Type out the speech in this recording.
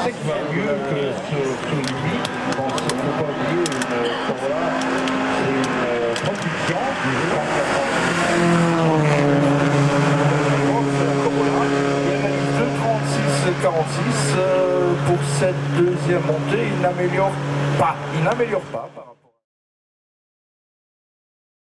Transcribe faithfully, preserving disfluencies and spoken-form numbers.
c'est qu'il est mieux que ce, ce limite. Bon, il ne faut pas oublier une Corolla, c'est une propulsion. Il réalise deux trente-six quarante-six pour cette deuxième montée. Il n'améliore pas. Il n'améliore pas par rapport